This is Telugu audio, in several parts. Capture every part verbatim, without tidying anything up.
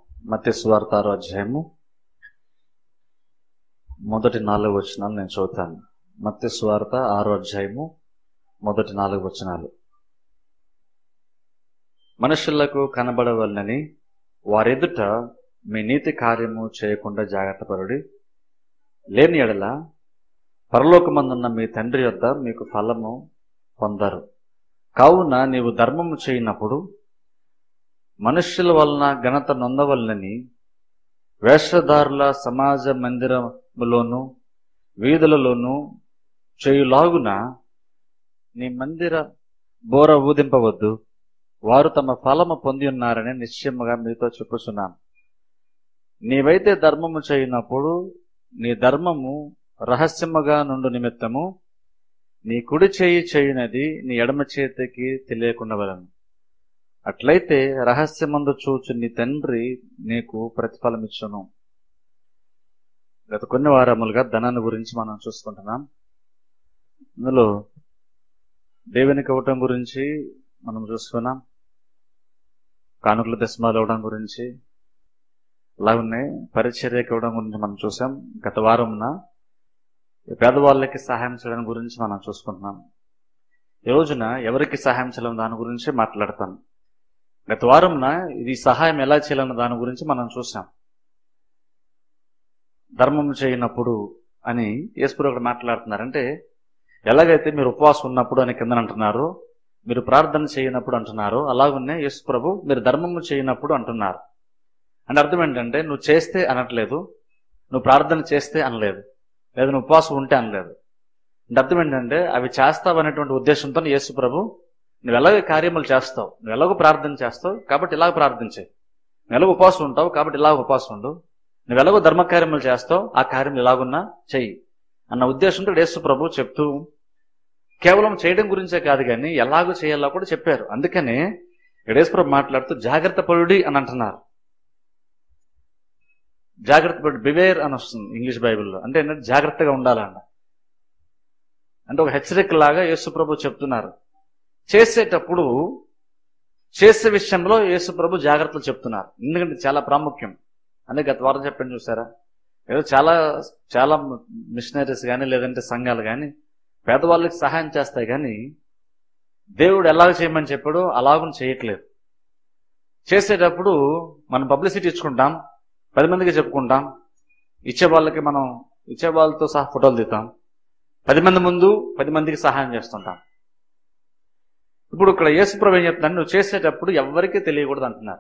మత్తయి సువార్త ఆరో అధ్యాయము మొదటి నాలుగు వచనాలు నేను చదువుతాను. మత్తయి సువార్త ఆరో అధ్యాయము మొదటి నాలుగు వచనాలు. మనుషులకు కనబడవలనని వారెదుట మీ నీతి కార్యము చేయకుండా జాగ్రత్త పరుడి. లేని ఎడల పరలోకమందున్న మీ తండ్రి యొద్ద మీకు ఫలము పొందరు. కావున నీవు ధర్మము చేయనప్పుడు మనుష్యుల వలన ఘనత నొందవలనని వేషధారుల సమాజ మందిరములోను వీధులలోను చేయులాగున నీ మందిర బోర ఊదింపవద్దు. వారు తమ ఫలము పొంది ఉన్నారని నిశ్చయముగా మీతో చెప్పుచున్నాను. నీవైతే ధర్మము చేయనప్పుడు నీ ధర్మము రహస్యముగా నుండు నిమిత్తము నీ కుడి చేయి చేయునది నీ ఎడమ చేతికి తెలియకుండా వలను. అట్లయితే రహస్యమందు చూచు నీ తండ్రి నీకు ప్రతిఫలమిచ్చును. గత కొన్ని వారములుగా ధనాన్ని గురించి మనం చూసుకుంటున్నాం. ఇందులో దేవునికి ఇవ్వటం గురించి మనం చూసుకున్నాం, కానుకల దశమాలు ఇవ్వడం గురించి, అలాగనే పరిచర్యకి ఇవ్వడం గురించి మనం చూసాం. గత వారంన పేదవాళ్ళకి సహాయం చేయడం గురించి మనం చూసుకుంటున్నాం. ఈ రోజున ఎవరికి సహాయం చేయడం దాని గురించి మాట్లాడతాను. గత వారంన ఇది సహాయం ఎలా చేయాలన్న దాని గురించి మనం చూసాం. ధర్మం చేయనప్పుడు అని యేసుప్రభువు అక్కడ మాట్లాడుతున్నారంటే, ఎలాగైతే మీరు ఉపవాసం ఉన్నప్పుడు అని కింద అంటున్నారు, మీరు ప్రార్థన చేయనప్పుడు అంటున్నారు, అలాగనే యేసుప్రభు మీరు ధర్మము చేయనప్పుడు అంటున్నారు. అంటే అర్థం ఏంటంటే, నువ్వు చేస్తే అనట్లేదు, నువ్వు ప్రార్థన చేస్తే అనలేదు, లేదా నువ్వు ఉపవాసం ఉంటే అనలేదు. అంటే అర్థం ఏంటంటే, అవి చేస్తావు అనేటువంటి ఉద్దేశంతో యేసుప్రభు నువ్వు ఎలాగ కార్యములు చేస్తావు, నువ్వు ఎలాగో ప్రార్థన చేస్తావు కాబట్టి ఇలాగ ప్రార్థించే, నువ్వు ఎలాగో ఉపవాసం ఉంటావు కాబట్టి ఇలాగ ఉపవాసం ఉండు, నువ్వు ఎలాగో ధర్మకార్యములు చేస్తావు ఆ కార్యములు ఇలాగున్నా చెయ్యి అన్న ఉద్దేశంతో యేసు ప్రభు చెప్తూ, కేవలం చేయడం గురించే కాదు కానీ ఎలాగో చేయాలో కూడా చెప్పారు. అందుకనే యేసు ప్రభు మాట్లాడుతూ జాగ్రత్త పరుడి అని అంటున్నారు. జాగ్రత్త పరుడు, బివేర్ అని వస్తుంది ఇంగ్లీష్ బైబిల్లో. అంటే ఏంటంటే జాగ్రత్తగా ఉండాలన్న, అంటే ఒక హెచ్చరిక లాగా యేసు ప్రభు చెప్తున్నారు. చేసేటప్పుడు చేసే విషయంలో యేసు ప్రభు జాగ్రత్తలు చెప్తున్నారు. ఎందుకంటే చాలా ప్రాముఖ్యం. అందుకే గత వారం చెప్పండి చూసారా, ఏదో చాలా చాలా మిషనరీస్ కానీ లేదంటే సంఘాలు కానీ పేదవాళ్ళకి సహాయం చేస్తాయి, కానీ దేవుడు ఎలాగ చేయమని చెప్పాడో అలాగూ చేయట్లేదు. చేసేటప్పుడు మనం పబ్లిసిటీ ఇచ్చుకుంటాం, పది మందికి చెప్పుకుంటాం, ఇచ్చే వాళ్ళకి మనం ఇచ్చే వాళ్ళతో సహా ఫోటోలు దిగుతాం, పది మంది ముందు పది మందికి సహాయం చేస్తుంటాం. ఇప్పుడు ఇక్కడ యేసుప్రభు ఏం చెప్తున్నాడు, నువ్వు చేసేటప్పుడు ఎవరికీ తెలియకూడదు అంటున్నారు.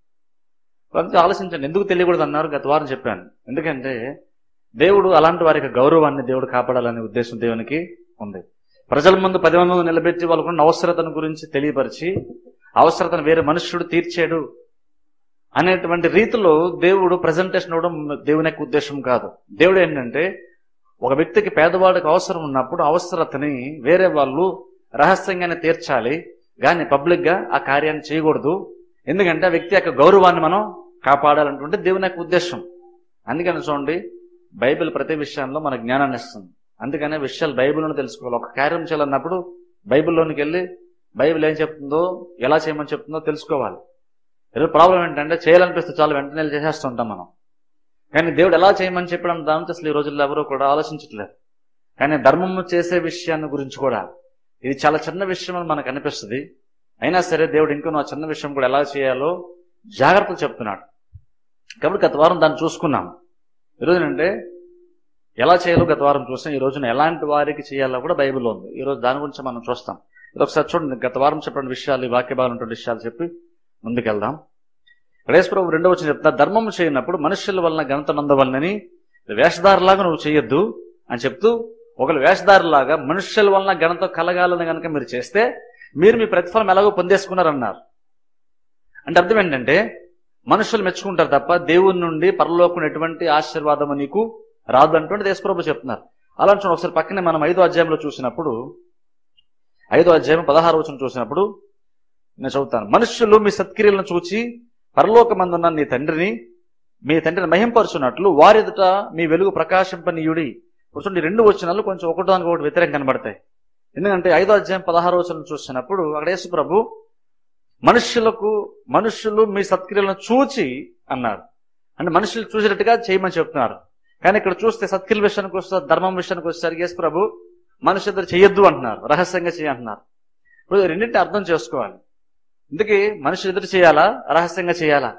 ఆలోచించండి, ఎందుకు తెలియకూడదు అన్నారు. గత వారం చెప్పాను. ఎందుకంటే దేవుడు అలాంటి వారికి గౌరవాన్ని దేవుడు కాపాడాలనే ఉద్దేశం దేవునికి ఉంది. ప్రజల ముందు పది మంది ముందు నిలబెట్టి వాళ్ళకున్న అవసరతను గురించి తెలియపరిచి అవసరతను వేరే మనుష్యుడు తీర్చాడు అనేటువంటి రీతిలో దేవుడు ప్రజెంటేషన్ ఇవ్వడం దేవుని యొక్క ఉద్దేశం కాదు. దేవుడు ఏంటంటే, ఒక వ్యక్తికి పేదవాడికి అవసరం ఉన్నప్పుడు అవసరతని వేరే వాళ్ళు రహస్యంగానే తీర్చాలి, కానీ పబ్లిక్ గా ఆ కార్యాన్ని చేయకూడదు. ఎందుకంటే ఆ వ్యక్తి యొక్క గౌరవాన్ని మనం కాపాడాలనుకుంటే దేవుని యొక్క ఉద్దేశం. అందుకని చూడండి, బైబిల్ ప్రతి విషయంలో మన జ్ఞానాన్ని ఇస్తుంది. అందుకనే విషయాలు బైబిల్లోనే తెలుసుకోవాలి. ఒక కార్యం చేయాలన్నప్పుడు బైబిల్లోనికి వెళ్ళి బైబిల్ ఏం చెప్తుందో, ఎలా చేయమని చెప్తుందో తెలుసుకోవాలి. ఏదో ప్రాబ్లం ఏంటంటే చేయాలనిపిస్తే చాలా వెంటనే చేసేస్తుంటాం మనం, కానీ దేవుడు ఎలా చేయమని చెప్పడం దాంతో అసలు ఈ రోజుల్లో ఎవరో కూడా ఆలోచించట్లేదు. కానీ ధర్మము చేసే విషయాన్ని గురించి కూడా ఇది చాలా చిన్న విషయం అని మనకు అనిపిస్తుంది. అయినా సరే దేవుడు ఇంకో ఆ చిన్న విషయం కూడా ఎలా చేయాలో జాగ్రత్తలు చెప్తున్నాడు. కాబట్టి గత వారం దాన్ని చూసుకున్నాం. ఈరోజు అంటే ఎలా చేయాలో గత వారం చూస్తాం. ఈ రోజున ఎలాంటి వారికి చేయాలో కూడా బైబిల్లో ఉంది. ఈరోజు దాని గురించి మనం చూస్తాం. ఇది ఒకసారి చూడండి, గత వారం చెప్పిన విషయాలు, ఈ వాక్య భాగంలో ఉన్న విషయాలు చెప్పి ముందుకెళ్దాం. యేసు ప్రభు రెండో వచనం చెప్తా, ధర్మము చేయనప్పుడు మనుషుల వలన ఘనత నొందవలనని వేషధారులాగా నువ్వు చేయొద్దు అని చెప్తూ, ఒకళ్ళు వేషధారులాగా మనుషుల వలన ఘనత కలగాలని కనుక మీరు చేస్తే మీరు మీ ప్రతిఫలం ఎలాగో పొందేసుకున్నారన్నారు. అంటే అర్థం ఏంటంటే, మనుషులు మెచ్చుకుంటారు తప్ప దేవుని నుండి పరలోకం ఎటువంటి ఆశీర్వాదము నీకు రాదు అంటువంటి యేసు ప్రభు చెప్తున్నారు. అలా చూడండి, ఒకసారి పక్కనే మనం ఐదో అధ్యాయంలో చూసినప్పుడు, ఐదో అధ్యాయం పదహారు వచనం చూసినప్పుడు నేను చదువుతాను. మనుషులు మీ సత్క్రియలను చూచి పరలోకమందున్న నీ తండ్రిని మీ తండ్రిని మహింపరుచున్నట్లు వారి ఎదుట మీ వెలుగు ప్రకాశింపనీయుడి. చూడండి, రెండు వచనాలు కొంచెం ఒకటానికి ఒకటి వ్యతిరేకం కనబడతాయి. ఎందుకంటే ఐదో అధ్యాయం పదహారు వచనం చూసినప్పుడు అక్కడ యేసు ప్రభు మనుష్యులకు మనుష్యులు మీ సత్క్రియలను చూచి అన్నారు. అంటే మనుషులు చూసేటట్టుగా చేయమని చెప్తున్నారు. కానీ ఇక్కడ చూస్తే సత్క్రియల విషయానికి వస్తే, ధర్మం విషయానికి వచ్చేసరికి యేసు ప్రభు మనుషులు ఇద్దరు చెయ్యొద్దు అంటున్నారు, రహస్యంగా చేయంటున్నారు. ఇప్పుడు రెండింటిని అర్థం చేసుకోవాలి. ఇందుకే మనుషులు ఎదురు చేయాలా, రహస్యంగా చేయాలా?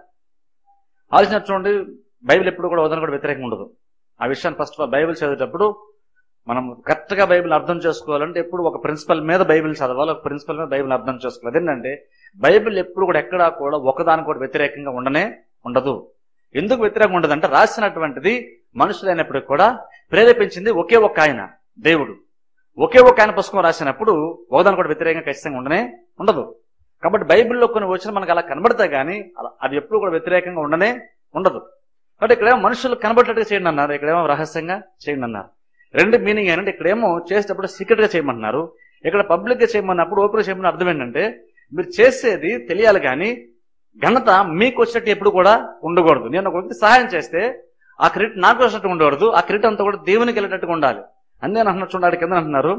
ఆలోచన చూడండి. బైబిల్ ఎప్పుడు కూడా వదన కూడా వ్యతిరేకంగా ఉండదు. ఆ విషయాన్ని ఫస్ట్ ఆఫ్ ఆల్ బైబిల్ చదివేటప్పుడు మనం కరెక్ట్ గా బైబిల్ అర్థం చేసుకోవాలంటే ఎప్పుడు ఒక ప్రిన్సిపల్ మీద బైబిల్ చదవాలి, ఒక ప్రిన్సిపల్ మీద బైబిల్ అర్థం చేసుకోవాలి. అదేంటంటే బైబిల్ ఎప్పుడు కూడా ఎక్కడా కూడా ఒకదాని కూడా వ్యతిరేకంగా ఉండనే ఉండదు. ఎందుకు వ్యతిరేకంగా ఉండదు అంటే రాసినటువంటిది మనుషులైనప్పటికీ కూడా ప్రేరేపించింది ఒకే ఒక్క ఆయన, దేవుడు. ఒకే ఒక్క ఆయన పుస్తకం రాసినప్పుడు ఒకదాని కూడా వ్యతిరేకంగా ఖచ్చితంగా ఉండనే ఉండదు. కాబట్టి బైబిల్లో కొన్ని వచ్చిన మనకు అలా కనబడతాయి కానీ అది ఎప్పుడు కూడా వ్యతిరేకంగా ఉండనే ఉండదు. కాబట్టి ఇక్కడేమో మనుషులు కనబడేట్టుగా చేయండి అన్నారు, ఇక్కడేమో రహస్యంగా చేయండి అన్నారు. రెండు మీనింగ్ ఏంటంటే ఇక్కడేమో చేసేటప్పుడు సీక్రెట్ గా చేయమంటున్నారు, ఇక్కడ పబ్లిక్ గా చేయమన్నప్పుడు ఓపెన్ చేయమని అర్థం ఏంటంటే మీరు చేసేది తెలియాలి కానీ ఘనత మీకు వచ్చినట్టు ఎప్పుడు కూడా ఉండకూడదు. నేను ఒక వ్యక్తి సహాయం చేస్తే ఆ క్రెడిట్ నాకు వచ్చినట్టు ఉండకూడదు, ఆ క్రెడిట్ అంతా కూడా దేవునికి వెళ్ళేటట్టుగా ఉండాలి. అందే అంటున్నారు చూడాలి కింద అంటున్నారు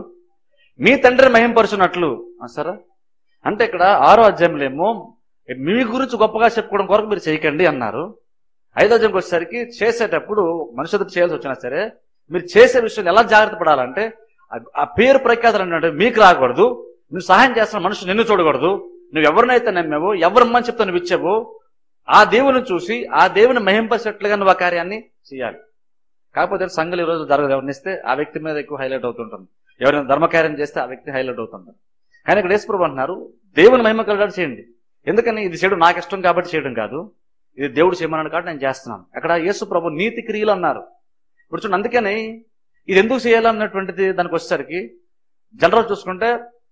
మీ తండ్రిని మహింపరుచున్నట్లు. సరే అంటే ఇక్కడ ఆరో అధ్యాయంలో ఏమో మీ గురించి గొప్పగా చెప్పుకోవడం కొరకు మీరు చేయకండి అన్నారు. ఐదో అధ్యాయంకి వచ్చేసరికి చేసేటప్పుడు మనుషులు చేయాల్సి వచ్చినా సరే మీరు చేసే విషయంలో ఎలా జాగ్రత్త పడాలంటే ఆ పేరు ప్రఖ్యాతలు అంటే మీకు రాకూడదు, నువ్వు సహాయం చేస్తున్న మనుషులు నిన్ను చూడకూడదు, నువ్వు ఎవరినైతే నమ్మావో ఎవరమ్మని చెప్తా నువ్వు ఇచ్చావో ఆ దేవుని చూసి ఆ దేవుని మహింపచేట్లుగా నువ్వు ఆ కార్యాన్ని చేయాలి. కాకపోతే సంఘాలు ఈ రోజు జరగదు, ఎవరినిస్తే ఆ వ్యక్తి మీద ఎక్కువ హైలైట్ అవుతుంటుంది, ఎవరైనా ధర్మకార్యం చేస్తే ఆ వ్యక్తి హైలైట్ అవుతుంటారు. కానీ ఇక్కడ యేసు ప్రభు అంటున్నారు దేవుని మహిమ కలిగేలా చేయండి. ఎందుకని ఇది చేయడం నాకు ఇష్టం కాబట్టి చేయడం కాదు, ఇది దేవుడు చేయమన్నాడు కాబట్టి నేను చేస్తున్నాను. అక్కడ యేసు ప్రభు నీతి క్రియలు అన్నారు. ఇప్పుడు చూడండి, అందుకని ఇది ఎందుకు చేయాలన్నటువంటిది దానికి వచ్చేసరికి జనరల్ చూసుకుంటే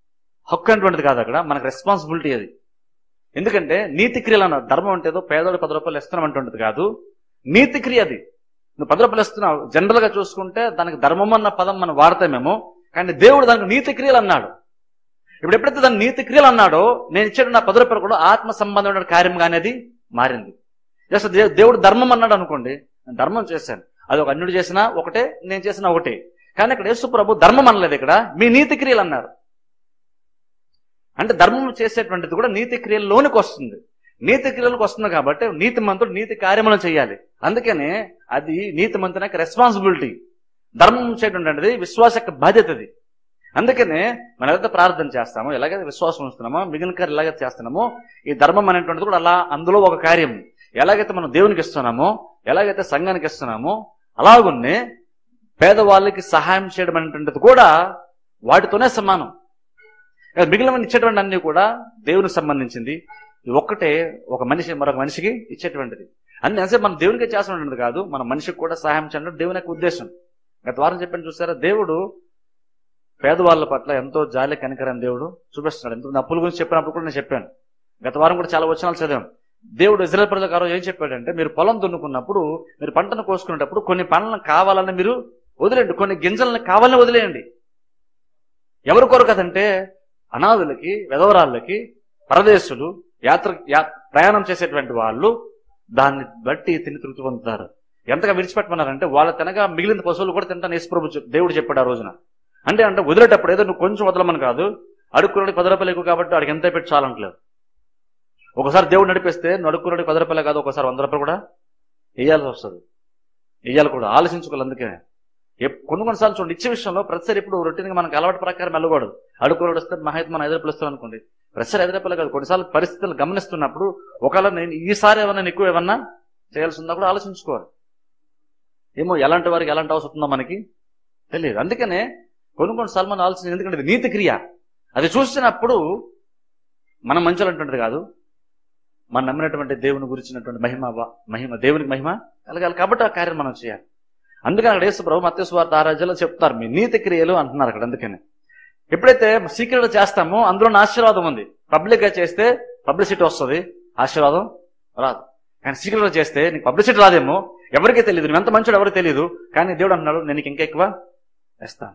హక్కు అనేటువంటిది కాదు, అక్కడ మనకు రెస్పాన్సిబిలిటీ అది. ఎందుకంటే నీతి క్రియలు అన్నారు. ధర్మం అంటే ఏదో పేదోడు పది రూపాయలు ఇస్తున్నాం అంటుంటది కాదు, నీతి క్రియ అది. నువ్వు పది రూపాయలు ఇస్తున్నావు, జనరల్ గా చూసుకుంటే దానికి ధర్మం అన్న పదం మనం వాడతామేమో, కానీ దేవుడు దానికి నీతి క్రియలు అన్నాడు. ఇప్పుడు ఎప్పుడైతే దాని నీతి క్రియలు అన్నాడో నేను ఇచ్చాడు నా పది రూపాయలు కూడా ఆత్మ సంబంధమైన కార్యంగా అనేది మారింది. జస్ట్ దేవుడు ధర్మం అన్నాడు అనుకోండి, నేను ధర్మం చేశాను, అది ఒక అన్యుడు చేసినా ఒకటే, నేను చేసినా ఒకటే. కానీ ఇక్కడ యేసు ప్రభు ధర్మం అనలేదు, ఇక్కడ మీ నీతి క్రియలు అన్నారు. అంటే ధర్మం చేసేటువంటిది కూడా నీతి క్రియల్లోనికి వస్తుంది. నీతి క్రియలకు వస్తుంది కాబట్టి నీతి మంతుడు నీతి కార్యములను చేయాలి. అందుకనే అది నీతి మంతుని యొక్క రెస్పాన్సిబిలిటీ. ధర్మం చేయడం విశ్వాస యొక్క బాధ్యత అది. అందుకనే మనం ఎలాగైతే ప్రార్థన చేస్తామో, ఎలాగైతే విశ్వాసం ఉంచుతున్నామో, మిగిలిన కార్యం ఎలాగైతే చేస్తున్నామో, ఈ ధర్మం అనేటువంటిది కూడా అలా అందులో ఒక కార్యం. ఎలాగైతే మనం దేవునికి ఇస్తున్నామో, ఎలాగైతే సంఘానికి ఇస్తున్నామో, అలాగున్నే పేదవాళ్ళకి సహాయం చేయడం అనేటువంటిది కూడా వాటితోనే సమానం. మిగిలిన ఇచ్చేటువంటి అన్ని కూడా దేవునికి సంబంధించింది. ఒక్కటే ఒక మనిషి మరొక మనిషికి ఇచ్చేటువంటిది. అన్ని అంటే మనం దేవునికి చేస్తున్నది కాదు, మన మనిషికి కూడా సహాయం చేయడం దేవుని యొక్క ఉద్దేశం. గత వారం చెప్పని చూసారా, దేవుడు పేదవాళ్ళ పట్ల ఎంతో జాలి కనికరం దేవుడు చూపిస్తున్నాడు. ఎంతో అప్పుల గురించి చెప్పినప్పుడు కూడా నేను చెప్పాను. గత వారం కూడా చాలా వచనాలు చదివాం. దేవుడు ఇజ్రాయెల్ ప్రజలకు ఆ రోజు ఏం చెప్పాడంటే, మీరు పొలం దున్నుకున్నప్పుడు, మీరు పంటను కోసుకునేటప్పుడు కొన్ని పంటలను కావాలని మీరు వదిలేయండి, కొన్ని గింజలను కావాలని వదిలేయండి. ఎవరి కొరకు కదంటే అనాథులకి, విధవరాళ్ళకి, పరదేశులు, యాత్ర ప్రయాణం చేసేటువంటి వాళ్ళు దాన్ని బట్టి తిని తృప్తి పొందుతారు. ఎంతగా విడిచిపెట్టమన్నారంటే వాళ్ళ తినగా మిగిలిన పశువులు కూడా తింటాను యేసు ప్రభు దేవుడు చెప్పాడు ఆ రోజున. అంటే అంటే వదిలేటప్పుడు ఏదో నువ్వు కొంచెం వదలమని కాదు, అడుక్కున్నాడు పది రూపాయలు ఎక్కువ కాబట్టి వాడికి ఎంత పెట్టి చాలంటలేదు. ఒకసారి దేవుడు నడిపిస్తే నువ్వు అడుక్కున్నాడు పది రూపాయలు కాదు, ఒకసారి వంద రూపాయలు కూడా వేయాల్సి వస్తుంది. వేయాలి కూడా, ఆలోచించుకోవాలి. అందుకే కొన్ని కొన్నిసార్లు చూడండి, ఇచ్చే విషయంలో ప్రతిసారి ఇప్పుడు రొటీన్గా మనకు అలవాటు ప్రకారం వెళ్ళకూడదు. అడుక్కున్నాడు వస్తే మహైత్ మన ఐదు రూపాయలు ఇస్తాను అనుకోండి, ప్రతిసారి ఐదు రూపాయలు కాదు. కొన్నిసార్లు పరిస్థితులు గమనిస్తున్నప్పుడు ఒకవేళ నేను ఈసారి ఏమన్నా ఎక్కువ ఏమన్నా చేయాల్సి ఉందా కూడా ఆలోచించుకోవాలి. ఏమో ఎలాంటి వారికి ఎలాంటి అవసరం ఉందో మనకి తెలియదు. అందుకనే కొన్ని కొన్నిసార్లు మనం ఆలోచించి, ఎందుకంటే ఇది నీతి క్రియ, అది చూసినప్పుడు మనం మంచులు అంటున్నది కాదు, మనం నమ్మినటువంటి దేవుని గురించినటువంటి మహిమ మహిమ దేవునికి మహిమ కలగాలి కాబట్టి ఆ కార్యం మనం చేయాలి. అందుకని అక్కడ యేసు ప్రభు మత్తయి సువార్త ఆరు అధ్యాయంలో చెప్తారు మీ నీతి క్రియలు అంటున్నారు అక్కడ. అందుకని ఎప్పుడైతే సీక్రెట్ చేస్తామో అందులో ఆశీర్వాదం ఉంది. పబ్లిక్ గా చేస్తే పబ్లిసిటీ వస్తుంది, ఆశీర్వాదం రాదు. కానీ సీక్రెట్ చేస్తే నీకు పబ్లిసిటీ రాదేమో, ఎవరికీ తెలియదు, నువ్వు ఎంత మంచోడు ఎవరికి తెలియదు, కానీ దేవుడు అంటున్నాడు నేను నీకు ఇంకా ఎక్కువ వేస్తాను.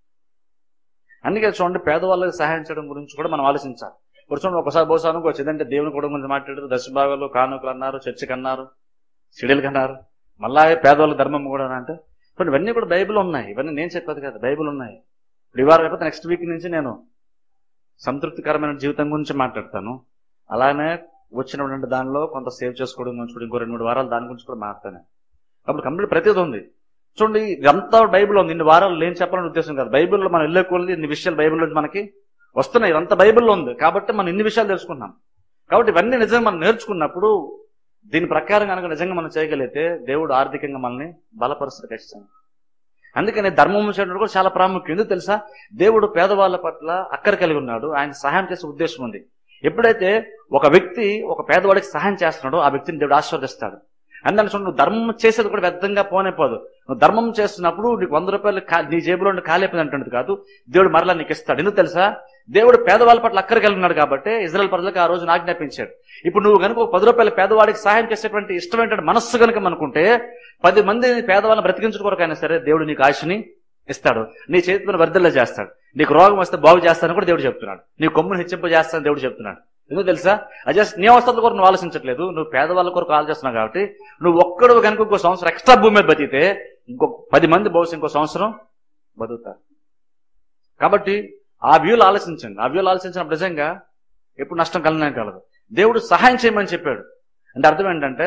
అందుకే చూడండి, పేదవాళ్ళకి సహాయం చేయడం గురించి కూడా మనం ఆలోచించాలి. ఇప్పుడు చూడండి, ఒకసారి బహుశా అనుకోవచ్చు ఏదంటే దేవుని కూడా గురించి మాట్లాడారు, దశభాగాలు కానుకలు అన్నారు, చర్చికి అన్నారు, సిడీలకు అన్నారు, మళ్ళా పేదవాళ్ళ ధర్మం కూడా అంటే ఇప్పుడు ఇవన్నీ కూడా బైబిల్ ఉన్నాయి. ఇవన్నీ నేను చెప్పేది కదా, బైబిల్ ఉన్నాయి. ఇప్పుడు ఈ వారం అయిపోతే నెక్స్ట్ వీక్ నుంచి నేను సంతృప్తికరమైన జీవితం గురించి మాట్లాడతాను. అలానే వచ్చినటువంటి దానిలో కొంత సేవ్ చేసుకోవడం చూడండి, ఇంకో రెండు మూడు వారాలు దాని గురించి కూడా మాట్లాడాను. కాబట్టి కంప్లీట్ ప్రతిదీ ఉంది. చూడండి, ఇదంతా బైబిల్లో ఉంది. ఇన్ని వారాలు లేని చెప్పాలని ఉద్దేశం కాదు. బైబిల్లో మనం వెళ్ళే కొలది ఇన్ని విషయాలు బైబిల్లో మనకి వస్తున్నాయి. ఇదంతా బైబిల్లో ఉంది కాబట్టి మనం ఇన్ని విషయాలు తెలుసుకున్నాం. కాబట్టి ఇవన్నీ నిజంగా మనం నేర్చుకున్నప్పుడు దీని ప్రకారం కనుక నిజంగా మనం చేయగలిగితే దేవుడు ఆర్థికంగా మనల్ని బలపరుస్తాడు ఖచ్చితంగా. అందుకని ధర్మం చేయడం కూడా చాలా ప్రాముఖ్యం. ఎందుకు తెలుసా? దేవుడు పేదవాళ్ళ పట్ల అక్కర కలిగి ఉన్నాడు. ఆయన సహాయం చేసే ఉద్దేశం ఉంది. ఎప్పుడైతే ఒక వ్యక్తి ఒక పేదవాడికి సహాయం చేస్తున్నాడో ఆ వ్యక్తిని దేవుడు ఆశీర్వదిస్తాడు. అందుకని చూడు, నువ్వు ధర్మం చేసేది కూడా వ్యర్థంగా పోనే పోదు. నువ్వు ధర్మం చేస్తున్నప్పుడు నీకు వంద రూపాయలు నీ జేబులో ఖాళీపోయింది అంటుంది కాదు, దేవుడు మరలా నీకు ఇస్తాడు. ఎందుకు తెలుసా? దేవుడు పేదవాళ్ళ పట్ల అక్కర కలిగి ఉన్నాడు కాబట్టి ఇజ్రాయెల్ ప్రజలకు ఆ రోజు ఆజ్ఞాపించాడు. ఇప్పుడు నువ్వు కనుక ఒక పది రూపాయల పేదవాడికి సహాయం చేసేటువంటి ఇష్టమైన మనస్సు కనుక అనుకుంటే పది మంది పేదవాళ్ళని బ్రతికించడం కొరకైనా సరే దేవుడు నీకు ఆశని ఇస్తాడు. నీ చేతిలో వర్ధల్లో చేస్తాడు. నీకు రోగం వస్తే బాగు చేస్తానని కూడా దేవుడు చెప్తున్నాడు. నీ కొమ్మును హెచ్చింప చేస్తానని దేవుడు చెప్తున్నాడు. ఎందుకు తెలుసా? అజస్ట్ నీ అవసరాల కొరకు నువ్వు ఆలోచించట్లేదు, నువ్వు పేదవాళ్ళ కొరకు ఆలోచిస్తున్నావు. కాబట్టి నువ్వు ఒక్కడు కనుక ఇంకో సంవత్సరం ఎక్స్ట్రా భూమి మీద బతికితే ఇంకో పది మంది బహుశా ఇంకో సంవత్సరం బతుకుతారు. కాబట్టి ఆ వ్యూలు ఆలోచించండి. ఆ వ్యూలు ఆలోచించినప్పుడు నిజంగా ఎప్పుడు నష్టం కలిగినా కలదు. దేవుడు సహాయం చేయమని చెప్పాడు. అంటే అర్థం ఏంటంటే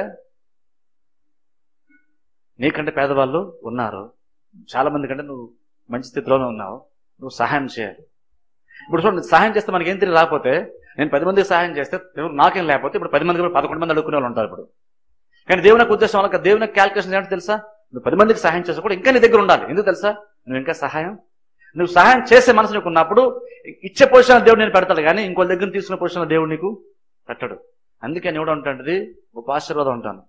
నీకంటే పేదవాళ్ళు ఉన్నారు, చాలా మంది కంటే నువ్వు మంచి స్థితిలోనే ఉన్నావు, నువ్వు సహాయం చేయాలి. ఇప్పుడు చూడండి, సహాయం చేస్తే మనకి ఏం తిరిగి రాకపోతే, నేను పది మందికి సహాయం చేస్తే నాకేం లేకపోతే ఇప్పుడు పది మందికి పదకొండు మంది అడుక్కునే వాళ్ళు ఉంటారు ఇప్పుడు. కానీ దేవుని ఉద్దేశం వాళ్ళకి దేవుని క్యాల్కులేషన్ ఏంటో తెలుసా? నువ్వు పది మందికి సహాయం చేస్తే కూడా ఇంకా నీ దగ్గర ఉండాలి. ఎందుకు తెలుసా? నువ్వు ఇంకా సహాయం నువ్వు సహాయం చేసే మనసు నీకు ఉన్నప్పుడు ఇచ్చే పొజిషన్ దేవుడు నేను పెడతాడు, కానీ ఇంకో దగ్గర తీసుకున్న పొజిషన్ దేవుడు నీకు పెట్టడు. అందుకని ఎవడు ఉంటుంది ఒక ఆశీర్వాదం ఉంటాను.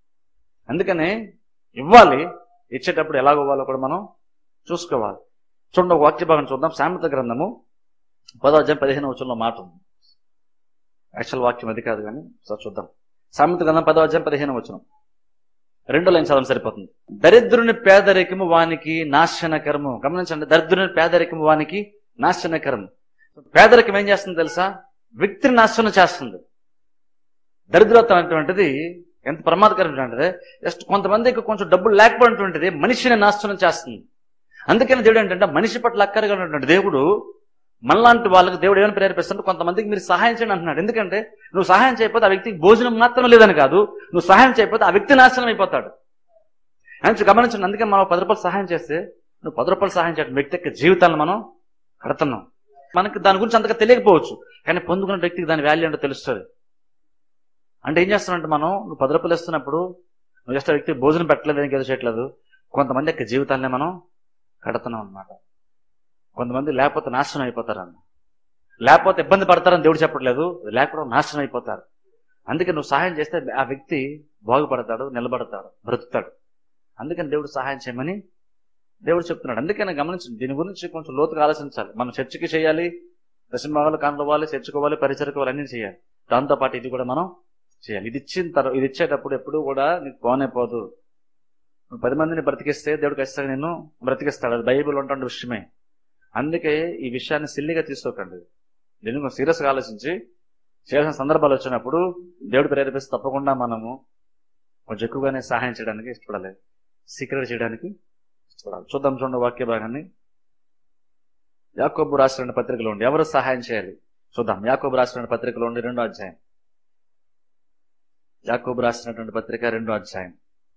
అందుకనే ఇవ్వాలి, ఇచ్చేటప్పుడు ఎలాగ ఇవ్వాలో కూడా మనం చూసుకోవాలి. చూడండి, ఒక వాక్య భాగం చూద్దాం. సామెత గ్రంథము పదో అధ్యాయం పదిహేను వచనంలో మాట ఉంది. యాక్చువల్ వాక్యం అది కాదు కానీ సార్ చూద్దాం. సామెత గ్రంథం పదో అధ్యాయం పదిహేను వచనం రెండో లైన్ చదవడం సరిపోతుంది. దరిద్రుని పేదరికము వానికి నాశనకరము. గమనించండి, దరిద్రుని పేదరికము వానికి నాశనకరము. పేదరికం ఏం చేస్తుంది తెలుసా? వ్యక్తిని నాశనం చేస్తుంది. దరిద్రత్వం అటువంటిది ఎంత ప్రమాదకరమైనటువంటిది. జస్ట్ కొంతమందికి కొంచెం డబ్బులు లేకపోయినటువంటిది మనిషిని నాశనం చేస్తుంది. అందుకని దేవుడు ఏంటంటే మనిషి పట్ల అక్కరగా ఉన్నటువంటి దేవుడు మనలాంటి వాళ్ళకి దేవుడు ఏమైనా ప్రేరేపిస్తుంటే కొంతమందికి మీరు సహాయం చేయండి అంటున్నాడు. ఎందుకంటే నువ్వు సహాయం చేయకపోతే ఆ వ్యక్తికి భోజనం మాత్రం లేదని కాదు, నువ్వు సహాయం చేయకపోతే ఆ వ్యక్తి నాశనం అయిపోతాడు. అని గమనించండి. అందుకే మనం పది రూపాయలు సహాయం చేస్తే నువ్వు పది రూపాయలు సహాయం చేయడం వ్యక్తి యొక్క జీవితాలను మనం కడుతున్నాం. మనకి దాని గురించి అంతగా తెలియకపోవచ్చు, కానీ పొందుకున్న వ్యక్తికి దాని వాల్యూ అంటే తెలుస్తుంది. అంటే ఏం చేస్తున్నానంటే మనం నువ్వు పది రూపాయలు ఇస్తున్నప్పుడు నువ్వు జస్ట్ ఆ వ్యక్తికి భోజనం పెట్టలేదు, ఇంకేదో చేయట్లేదు, కొంతమంది యొక్క జీవితాన్ని మనం కడుతున్నాం అనమాట. కొంతమంది లేకపోతే నాశనం అయిపోతారన్న, లేకపోతే ఇబ్బంది పడతారని దేవుడు చెప్పట్లేదు, లేకపోతే నాశనం అయిపోతారు. అందుకే నువ్వు సహాయం చేస్తే ఆ వ్యక్తి బాగుపడతాడు, నిలబడతాడు, బ్రతుకుతాడు. అందుకని దేవుడు సహాయం చేయమని దేవుడు చెప్తున్నాడు. అందుకని గమనించండి, దీని గురించి కొంచెం లోతుగా ఆలోచించాలి. మనం చర్చికి చేయాలి, దశమభాగాలు కానుకోవాలి, చర్చుకోవాలి, పరిచరకోవాలి, అన్నీ చేయాలి. దాంతోపాటు ఇది కూడా మనం చేయాలి. ఇది ఇచ్చిన తర్వాత ఇది ఇచ్చేటప్పుడు ఎప్పుడు కూడా నీకు పోనే పోదు. నువ్వు పది మందిని బ్రతికిస్తే దేవుడు ఖచ్చితంగా నిన్ను బ్రతికిస్తాడు. అది బైబిల్ ఉంటున్న విషయమే. అందుకే ఈ విషయాన్ని సిల్లిగా తీసుకోకండి. దీన్ని కొంచెం సీరియస్గా ఆలోచించి చేయాల్సిన సందర్భాలు వచ్చినప్పుడు దేవుడు ప్రేరేపిస్తే తప్పకుండా మనము కొంచెం ఎక్కువగానే సహాయం చేయడానికి ఇష్టపడాలి, సీక్రెట్ చేయడానికి ఇష్టపడాలి. చూద్దాం, చూడండి వాక్య భాగాన్ని. యాకోబు రాసిన పత్రికలో ఉండి ఎవరు సహాయం చేయాలి చూద్దాం. యాకోబు రాసిన పత్రికలో ఉండి రెండో అధ్యాయం. యాకోబు రాసినటువంటి పత్రిక రెండో అధ్యాయం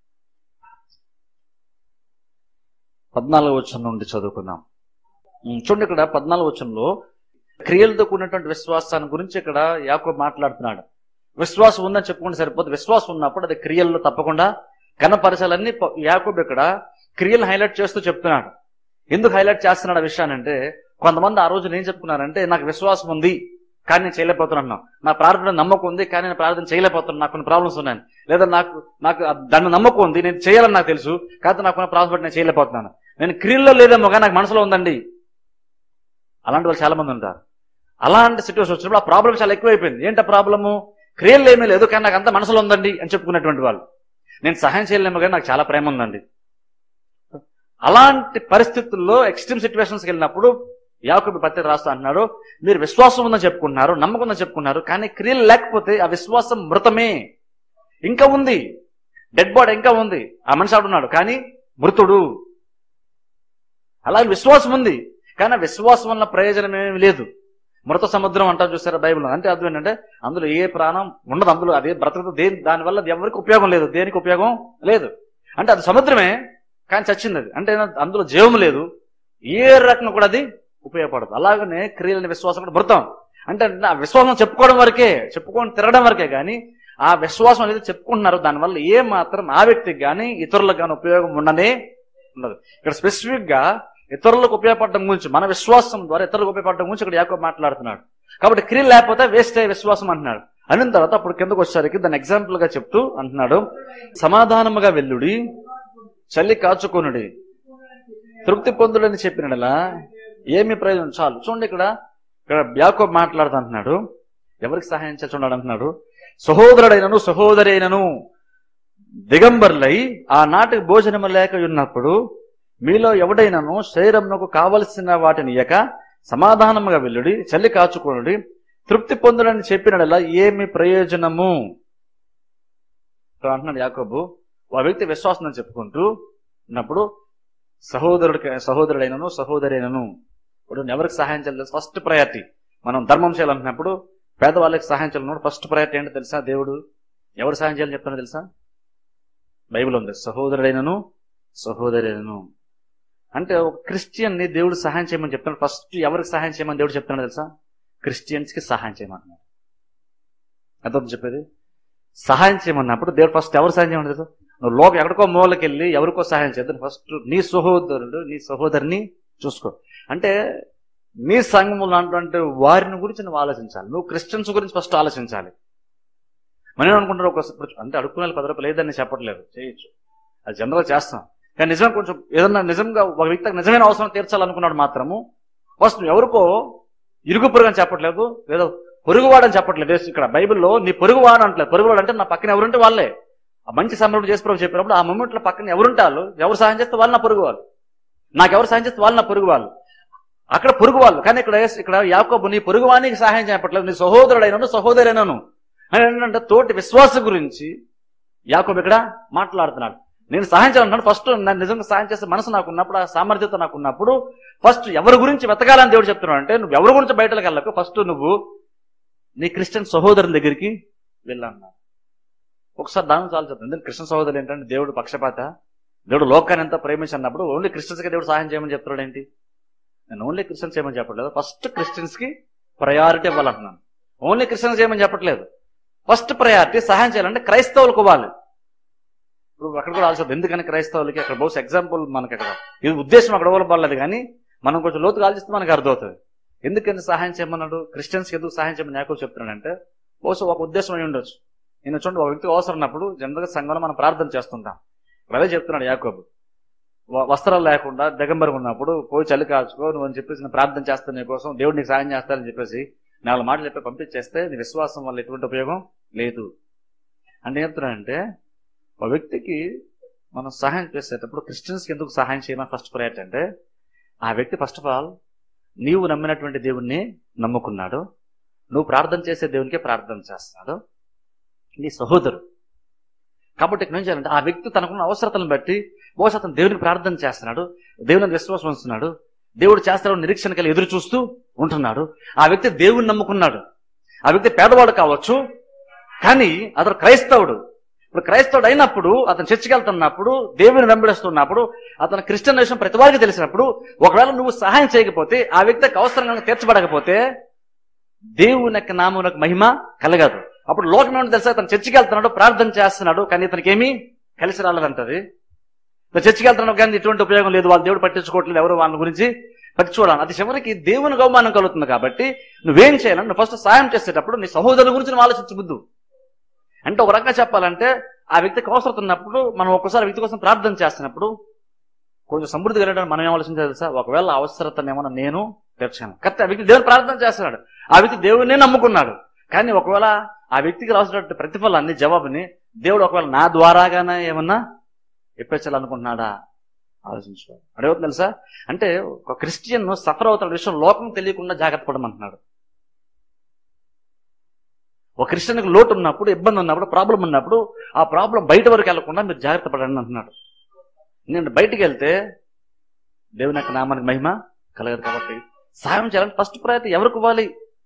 పద్నాలుగు వచనం నుండి చదువుకుందాం. చూడండి, ఇక్కడ పద్నాలుగు వచనంలో క్రియలతో కూడినటువంటి విశ్వాసాన్ని గురించి ఇక్కడ యాకోబు మాట్లాడుతున్నాడు. విశ్వాసం ఉందని చెప్పుకుంటే సరిపోతే, విశ్వాసం ఉన్నప్పుడు అది క్రియల్లో తప్పకుండా కనపరచాలని యాకోబు ఇక్కడ క్రియలు హైలైట్ చేస్తూ చెప్తున్నాడు. ఎందుకు హైలైట్ చేస్తున్నాడు ఆ విషయాన్ని అంటే, కొంతమంది ఆ రోజు ఏం చెప్పుకున్నారంటే నాకు విశ్వాసం ఉంది కానీ నేను చేయలేకపోతున్నాను, నా ప్రార్థన నమ్మకం ఉంది కానీ నేను ప్రార్థన చేయలేకపోతున్నాను, నాకు కొన్ని ప్రాబ్లమ్స్ ఉన్నాను, లేదా నాకు నాకు దాన్ని నమ్మకం ఉంది నేను చేయాలని నాకు తెలుసు కాకపోతే నాకు కొన్ని ప్రాబ్లమ్స్ బట్టి నేను చేయలేకపోతున్నాను, నేను క్రియల్లో లేదేమో కానీ నాకు మనసులో ఉందండి. అలాంటి వాళ్ళు చాలా మంది ఉంటారు. అలాంటి సిచ్యువేషన్ వచ్చినప్పుడు ఆ ప్రాబ్లం చాలా ఎక్కువైపోయింది. ఏంటి ఆ ప్రాబ్లము? క్రియలు ఏమీ లేదు కానీ నాకు అంత మనసులో ఉందండి అని చెప్పుకున్నటువంటి వాళ్ళు. నేను సహాయం చేయలేమో కానీ నాకు చాలా ప్రేమ ఉందండి. అలాంటి పరిస్థితుల్లో ఎక్స్ట్రీమ్ సిచ్యువేషన్స్కి వెళ్ళినప్పుడు యాకోబు పత్రిక రాస్తూ అంటున్నాడు, మీరు విశ్వాసం ఉందని చెప్పుకున్నారు, నమ్మకం ఉందని చెప్పుకున్నారు, కానీ క్రియలు లేకపోతే ఆ విశ్వాసం మృతమే, ఇంకా ఉంది, డెడ్ బాడీ ఇంకా ఉంది. ఆ మనిషి ఆడున్నాడు కానీ మృతుడు. అలాగే విశ్వాసం ఉంది కానీ విశ్వాసం వల్ల ప్రయోజనం ఏమీ లేదు. మృత సముద్రం అంటారు చూసారా బైబిల్. అంటే అర్థం ఏంటంటే అందులో ఏ ప్రాణం ఉండదు, అందులో అదే బ్రతకదు, దేని దానివల్ల ఎవరికి ఉపయోగం లేదు, దేనికి ఉపయోగం లేదు. అంటే అది సముద్రమే కానీ చచ్చింది అది, అంటే అందులో జీవం లేదు, ఏ రకంగా కూడా అది ఉపయోగపడదు. అలాగనే క్రియలని విశ్వాసం కూడా మృతం. అంటే ఆ విశ్వాసం చెప్పుకోవడం వరకే, చెప్పుకొని తిరగడం వరకే కానీ ఆ విశ్వాసం అనేది చెప్పుకుంటున్నారు, దానివల్ల ఏ మాత్రం ఆ వ్యక్తికి కానీ ఇతరులకు కానీ ఉపయోగం ఉండనే ఉండదు. ఇక్కడ స్పెసిఫిక్ గా ఇతరులకు ఉపయోగపడడం గురించి, మన విశ్వాసం ద్వారా ఇతరులకు ఉపయోగపడడం గురించి ఇక్కడ యాకోబు మాట్లాడుతున్నాడు. కాబట్టి క్రియలు లేకపోతే వేస్ట్ అయ్యే విశ్వాసం అంటున్నాడు. అనిన తర్వాత అప్పుడు కిందకు వచ్చేసరికి దాన్ని ఎగ్జాంపుల్ గా చెప్తూ అంటున్నాడు, సమాధానముగా వెల్లుడి, చలి కాచుకొనుడి, తృప్తి పొందుడని చెప్పినలా ఏమి ప్రయోజనం. చాలు చూడండి, ఇక్కడ ఇక్కడ యాకోబు మాట్లాడుతూ అంటున్నాడు, ఎవరికి సహాయం చేస్తున్నాడు అంటున్నాడు, సహోదరుడైనను సహోదరి అయినను దిగంబర్లై ఆనాటికి భోజనము లేక ఉన్నప్పుడు మీలో ఎవడైనాను శరీరమునకు కావలసిన వాటిని ఇయ్యక సమాధానముగా వెల్లుడి, చలి కాచుకొనుడి, తృప్తి పొందుడని చెప్పినలా ఏమి ప్రయోజనము అంటున్నాడు యాకోబు. ఆ వ్యక్తి విశ్వాసం అని చెప్పుకుంటూ ఉన్నప్పుడు సహోదరుడికి సహోదరుడైనను సహోదరి అయినను ఇప్పుడు ఎవరికి సహాయం చేయాలి, ఫస్ట్ ప్రయారిటీ. మనం ధర్మం చేయాలనుకున్నప్పుడు పేదవాళ్ళకి సహాయం చేయాలన్నప్పుడు ఫస్ట్ ప్రయారిటీ ఏంటో తెలుసా? దేవుడు ఎవరు సహాయం చేయాలని చెప్తానో తెలుసా? బైబిల్ ఉంది, సహోదరుడైనను సహోదరి అయినను. అంటే ఒక క్రిస్టియన్ ని దేవుడు సహాయం చేయమని చెప్తాడు. ఫస్ట్ ఎవరికి సహాయం చేయమని దేవుడు చెప్తాడో తెలుసా? క్రిస్టియన్స్ కి సహాయం చేయమన్నాడు. అర్థం చెప్పేది, సహాయం చేయమన్నప్పుడు దేవుడు ఫస్ట్ ఎవరు సహాయం చేయమని తెలుసా? నువ్వు లోక ఎక్కడికో మూలకి వెళ్ళి ఎవరికో సహాయం చేద్దాం, ఫస్ట్ నీ సహోదరుడు నీ సహోదరిని చూసుకో. అంటే నీ సంఘములు అంటే వారిని గురించి నువ్వు ఆలోచించాలి, నువ్వు క్రిస్టియన్స్ గురించి ఫస్ట్ ఆలోచించాలి. మనం అనుకుంటారు ఒక అంటే అడుక్కునే పది రూపాయలు లేదని చెప్పట్లేదు, చేయొచ్చు, అది జనరల్ చేస్తాం. కానీ నిజంగా కొంచెం ఏదన్నా నిజంగా ఒక వ్యక్తికి నిజమైన అవసరం తీర్చాలనుకున్నాడు మాత్రము ఫస్ట్ నువ్వు ఎవరికో ఇరుగు పొరుగు అని చెప్పట్లేదు, ఏదో పొరుగువాడని చెప్పట్లేదు. ఇక్కడ బైబిల్లో నీ పొరుగువాడు అంటలేదు, పొరుగువాడు అంటే నా పక్కన ఎవరుంటే వాళ్ళే. ఆ మంచి సమయంలో చేసి ప్రభు చెప్పినప్పుడు ఆ మూమెంట్ లో పక్కన ఎవరుంటే వాళ్ళు, ఎవరు సాయం చేస్తే వాళ్ళు నా పొరుగు వాళ్ళు, నాకు ఎవరు సాయం చేస్తే వాళ్ళు నా పొరుగు వాళ్ళు, అక్కడ పొరుగు వాళ్ళు. కానీ ఇక్కడ ఇక్కడ యాకోబు నీ పొరుగువానికి సహాయం చేయట్లేదు, నీ సహోదరుడైనను సహోదరైనను అని ఏంటంటే తోటి విశ్వాసం గురించి యాకోబు ఇక్కడ మాట్లాడుతున్నాడు. నేను సహాయం చేయాలంటున్నాను, ఫస్ట్ నన్ను నిజంగా సహాయం చేసే మనసు నాకు ఉన్నప్పుడు, ఆ సామర్థ్యత నాకు ఉన్నప్పుడు ఫస్ట్ ఎవరి గురించి వెతకాలని దేవుడు చెప్తున్నాడు. అంటే నువ్వు ఎవరి గురించి బయటకు వెళ్ళకు, ఫస్ట్ నువ్వు నీ క్రిస్టియన్ సహోదరుని దగ్గరికి వెళ్ళాలన్నాడు. ఒకసారి దాని చాలా చెప్తాను, ఎందుకంటే క్రిస్టియన్ సహోదరులు ఏంటంటే దేవుడు పక్షపాత, దేవుడు లోకాన్ని ఎంత ప్రేమించి అన్నప్పుడు ఓన్లీ క్రిస్టియన్స్ కి దేవుడు సహాయం చేయమని చెప్తున్నాడు ఏంటి? నేను ఓన్లీ క్రిస్టియన్స్ చేయమని చెప్పట్లేదు, ఫస్ట్ క్రిస్టియన్స్ కి ప్రయారిటీ ఇవ్వాలంటున్నాను. ఓన్లీ క్రిస్టియన్స్ చేయమని చెప్పట్లేదు, ఫస్ట్ ప్రయారిటీ సహాయం చేయాలంటే క్రైస్తవులకు ఇవ్వాలి. ఇప్పుడు అక్కడ కూడా ఆలోచన, ఎందుకని క్రైస్తవులకి అక్కడ బహుశా ఎగ్జాంపుల్ మనకి అక్కడ ఇది ఉద్దేశం అక్కడ ఇవ్వబడలేదు, కానీ మనం కొంచెం లోతుగా ఆలోచిస్తే మనకు అర్థమవుతుంది ఎందుకని సహాయం చేయమన్నాడు. క్రిస్టియన్స్కి ఎందుకు సహాయం చేయమని యాకోబు చెప్తున్నాడంటే బహుశా ఒక ఉద్దేశం అయి ఉండొచ్చు. నేను చూడండి, ఒక వ్యక్తికి అవసరం ఉన్నప్పుడు జనరల్గా సంఘంలో మనం ప్రార్థన చేస్తుంటాం. అదే చెప్తున్నాడు యాకోబు, వస్త్రాలు లేకుండా దిగంబరిగా ఉన్నప్పుడు పోయి చలి కాచుకో నువ్వు అని చెప్పేసి నేను ప్రార్థన చేస్తాను నీ కోసం, దేవుడు నీకు సహాయం చేస్తానని చెప్పేసి నాలుగు మాటలు చెప్పి పంపించేస్తే నీ విశ్వాసం వల్ల ఎటువంటి ఉపయోగం లేదు. అంటే ఏం చెప్తున్నాడంటే ఒక వ్యక్తికి మనం సహాయం చేసేటప్పుడు క్రిస్టియన్స్కి ఎందుకు సహాయం చేయమని ఫస్ట్ ప్రయారిటీ అంటే ఆ వ్యక్తి ఫస్ట్ ఆఫ్ ఆల్ నీవు నమ్మినటువంటి దేవుణ్ణి నమ్ముకున్నాడు, నువ్వు ప్రార్థన చేసే దేవునికే ప్రార్థన చేస్తున్నాడు, నీ సహోదరు. కాబట్టి ఇక్కడ ఏం చేయాలంటే ఆ వ్యక్తి తనకున్న అవసరతలను బట్టి బహుశా అతను దేవునికి ప్రార్థన చేస్తున్నాడు, దేవుని విశ్వాసం ఉంచుతున్నాడు, దేవుడు చేస్తాడని నిరీక్షణ కలిగి ఎదురు చూస్తూ ఉంటున్నాడు. ఆ వ్యక్తి దేవుని నమ్ముకున్నాడు, ఆ వ్యక్తి పేదవాడు కావచ్చు కానీ అతను క్రైస్తవుడు. ఇప్పుడు క్రైస్తవుడు అయినప్పుడు అతను చర్చికి వెళ్తున్నప్పుడు దేవుని వెంబడిస్తున్నప్పుడు అతను క్రిస్టియన్ విషయం ప్రతి వారికి తెలిసినప్పుడు ఒకవేళ నువ్వు సహాయం చేయకపోతే ఆ వ్యక్తికి అవసరంగా తీర్చబడకపోతే దేవుని యొక్క నామమునకు మహిమ కలగదు. అప్పుడు లోకం ఏమిటో తెలుసా, అతను చర్చికి వెళ్తున్నాడు, ప్రార్థన చేస్తున్నాడు, కానీ ఇతనికి ఏమీ కలిసి రాలేదంటది. చర్చికి వెళ్తున్నాడు కానీ ఎటువంటి ఉపయోగం లేదు, వాళ్ళు దేవుడు పట్టించుకోవట్లేదు, ఎవరు వాళ్ళ గురించి పట్టించుకోవడం, అది చివరికి దేవునికి అవమానం కలుగుతుంది. కాబట్టి నువ్వేం చేయాలని నువ్వు ఫస్ట్ సాయం చేసేటప్పుడు నీ సహోదరుల గురించి నువ్వు ఆలోచించబుద్దు. అంటే ఒక రకంగా చెప్పాలంటే ఆ వ్యక్తికి అవసరం ఉన్నప్పుడు మనం ఒక్కసారి వ్యక్తి కోసం ప్రార్థన చేస్తున్నప్పుడు కొంచెం సమృద్ధి కలగడానికి మనం ఏం ఆలోచించాలి తెలుసా, ఒకవేళ అవసరతనేమన్నా నేను తీర్చాను. కరెక్ట్, ఆ వ్యక్తి దేవుని ప్రార్థన చేస్తున్నాడు, ఆ వ్యక్తి దేవుడినే నమ్ముకున్నాడు, కానీ ఒకవేళ ఆ వ్యక్తికి రాసినటువంటి ప్రతిఫలాన్ని జవాబుని దేవుడు ఒకవేళ నా ద్వారాగానే ఏమన్నా ఇప్పించాలనుకుంటున్నాడా ఆలోచించుకోవాలి. అడగవుతుంది తెలుసా, అంటే ఒక క్రిస్టియన్ సఫర్ అవుతున్న విషయం లోకం తెలియకుండా జాగ్రత్త పడమంటున్నాడు. ఒక క్రిస్టియన్కి లోటు ఉన్నప్పుడు, ఇబ్బంది ఉన్నప్పుడు, ప్రాబ్లం ఉన్నప్పుడు ఆ ప్రాబ్లం బయట వరకు వెళ్లకుండా మీరు జాగ్రత్త పడండి అంటున్నాడు. నేను బయటికి వెళ్తే దేవుని యొక్క నామానికి మహిమ కలగదు. కాబట్టి సాయం చేయాలంటే ఫస్ట్ ప్రయారిటీ ఎవరికి ఇవ్వాలి,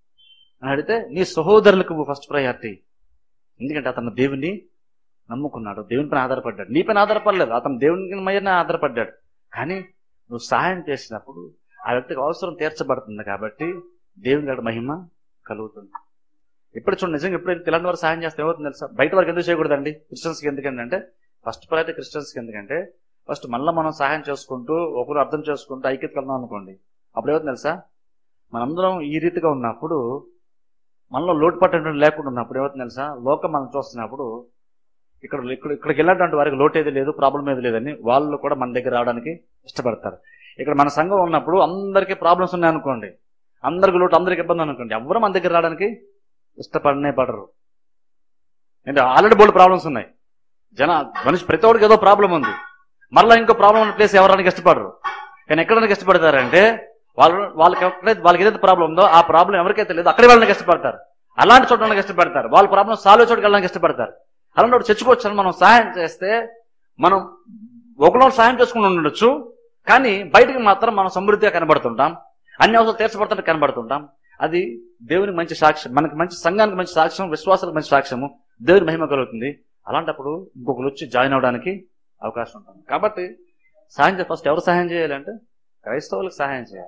అని అడిగితే నీ సహోదరులకు ఫస్ట్ ప్రయారిటీ. ఎందుకంటే అతను దేవుని నమ్ముకున్నాడు, దేవుని పైన ఆధారపడ్డాడు. నీ పైన ఆధారపడలేదు, అతను దేవుని మీద ఆధారపడ్డాడు. కానీ నువ్వు సహాయం చేసినప్పుడు ఆ వ్యక్తికి అవసరం తీర్చబడుతుంది కాబట్టి దేవుని దగ్గర మహిమ కలుగుతుంది. ఇప్పుడు చూడండి, నిజంగా ఎప్పుడైతే ఇలాంటి వారు సహాయం చేస్తే ఏమవుతుంది తెలుసా? బయట వారికి ఎందుకు చేయకూడదండి? క్రిస్టియన్స్కి ఎందుకంటే ఫస్ట్ ప్రయారిటీ క్రిస్టియన్స్కి ఎందుకంటే ఫస్ట్ మళ్ళీ మనం సహాయం చేసుకుంటూ ఒకరు అర్థం చేసుకుంటూ ఐక్యత కలుగుతాం అనుకోండి, అప్పుడు ఏమవుతుంది తెలుసా? మనందరం ఈ రీతిగా ఉన్నప్పుడు మనలో లోటుపాటు లేకుండా ఉన్నప్పుడు ఏమవుతుంది తెలుసా? లోకం మనం చూస్తున్నప్పుడు ఇక్కడ ఇక్కడ ఇక్కడికి వెళ్ళినటువంటి వారికి లోటు ఏది లేదు, ప్రాబ్లం ఏది లేదని వాళ్ళు కూడా మన దగ్గర రావడానికి ఇష్టపడతారు. ఇక్కడ మన సంఘం ఉన్నప్పుడు అందరికీ ప్రాబ్లమ్స్ ఉన్నాయనుకోండి, అందరికి లోటు, అందరికి ఇబ్బంది అనుకోండి, ఎవరు మన దగ్గర రావడానికి ఇష్టపడనే పడరు. అంటే ఆల్రెడీ బోల్డ్ ప్రాబ్లమ్స్ ఉన్నాయి. జన మనిషి ప్రతి ఒక్కరికి ఏదో ప్రాబ్లం ఉంది, మళ్ళీ ఇంకో ప్రాబ్లం ఉన్న ప్లేస్ ఎవరానికి ఇష్టపడరు. కానీ ఎక్కడానికి ఇష్టపడతారంటే వాళ్ళు వాళ్ళకి ఎక్కడైతే వాళ్ళకి ఏదైతే ప్రాబ్లం ఉందో ఆ ప్రాబ్లం ఎవరికైతే లేదో అక్కడే వాళ్ళకి ఇష్టపడతారు. అలాంటి చోటడానికి ఇష్టపడతారు. వాళ్ళ ప్రాబ్లం సాల్వ్ చోటుకి వెళ్ళడానికి ఇష్టపడతారు. అలాంటి చర్చకొచ్చాను మనం సహాయం చేస్తే మనం ఒకరిలో సహాయం చేసుకుని ఉండొచ్చు, కానీ బయటకు మాత్రం మనం సమృద్ధిగా కనబడుతుంటాం, అన్ని అవసరాలు తీర్చబడుతుంటే కనబడుతుంటాం. అది దేవునికి మంచి సాక్ష్యం, మనకి మంచి సంఘానికి మంచి సాక్ష్యం, విశ్వాసాలకు మంచి సాక్ష్యము, దేవుని మహిమ కలుగుతుంది. అలాంటప్పుడు ఇంకొకరు వచ్చి జాయిన్ అవడానికి అవకాశం ఉంటుంది. కాబట్టి సహాయం చేయాలి. ఫస్ట్ ఎవరు సహాయం చేయాలంటే క్రైస్తవులకు సహాయం చేయాలి.